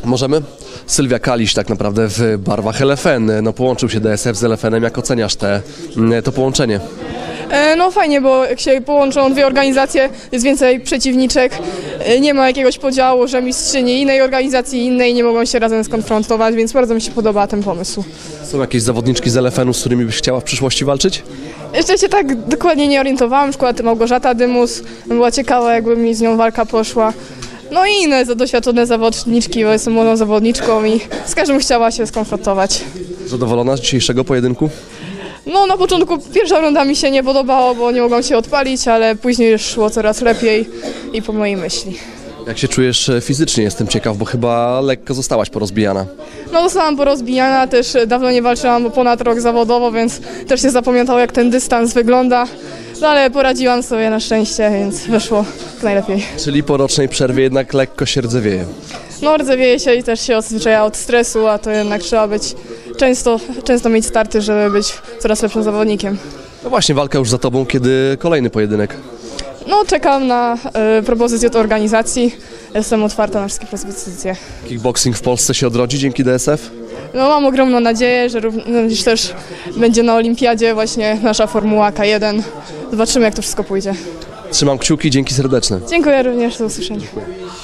Możemy? Sylwia Kaliś tak naprawdę w barwach LFN. No połączył się DSF z LFN-em. Jak oceniasz to połączenie? No fajnie, bo jak się połączą dwie organizacje, jest więcej przeciwniczek, nie ma jakiegoś podziału, że mistrzyni innej organizacji i innej nie mogą się razem skonfrontować, więc bardzo mi się podoba ten pomysł. Są jakieś zawodniczki z LFN-u, z którymi byś chciała w przyszłości walczyć? Jeszcze się tak dokładnie nie orientowałam, na przykład Małgorzata Dymus, była ciekawa, jakby mi z nią walka poszła. No i inne doświadczone zawodniczki, bo jestem młodą zawodniczką i z każdym chciała się skonfrontować. Zadowolona z dzisiejszego pojedynku? No na początku pierwsza runda mi się nie podobało, bo nie mogłam się odpalić, ale później już szło coraz lepiej i po mojej myśli. Jak się czujesz fizycznie? Jestem ciekaw, bo chyba lekko zostałaś porozbijana. No zostałam porozbijana, też dawno nie walczyłam ponad rok zawodowo, więc też się zapamiętało, jak ten dystans wygląda. No ale poradziłam sobie na szczęście, więc wyszło najlepiej. Czyli po rocznej przerwie jednak lekko się rdzewieje. No rdzewieje się i też się odzwyczaja od stresu, a to jednak trzeba być często mieć starty, żeby być coraz lepszym zawodnikiem. No właśnie, walka już za tobą, kiedy kolejny pojedynek? No czekam na propozycję od organizacji, jestem otwarta na wszystkie propozycje. Kickboxing w Polsce się odrodzi dzięki DSF? No mam ogromną nadzieję, że również też będzie na olimpiadzie właśnie nasza formuła K1. Zobaczymy, jak to wszystko pójdzie. Trzymam kciuki, dzięki serdeczne. Dziękuję również, do usłyszenia.